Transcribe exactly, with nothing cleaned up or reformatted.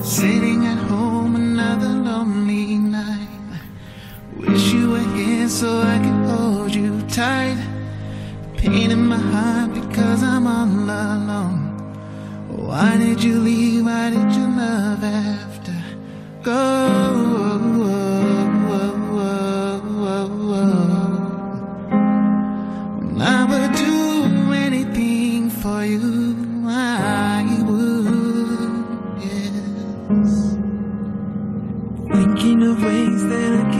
Sitting at home another lonely night. Wish you were here so I could hold you tight. Pain in my heart because I'm all alone. Why did you leave? Why did you love after go? When I would do anything for you, I would, yes. Thinking of ways that I can